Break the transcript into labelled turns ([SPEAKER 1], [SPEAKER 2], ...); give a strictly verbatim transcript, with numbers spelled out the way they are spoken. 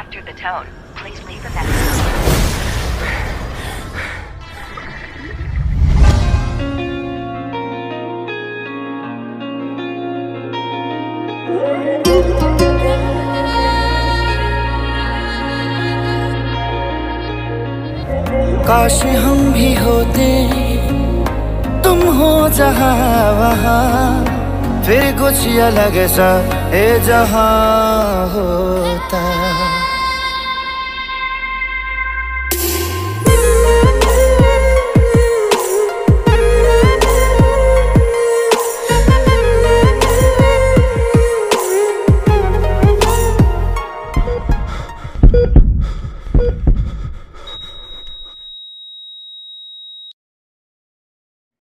[SPEAKER 1] after the tone. Please leave a message.
[SPEAKER 2] काश हम भी होते तुम हो जहाँ वहाँ, फिर कुछ अलग सा ए जहाँ होता।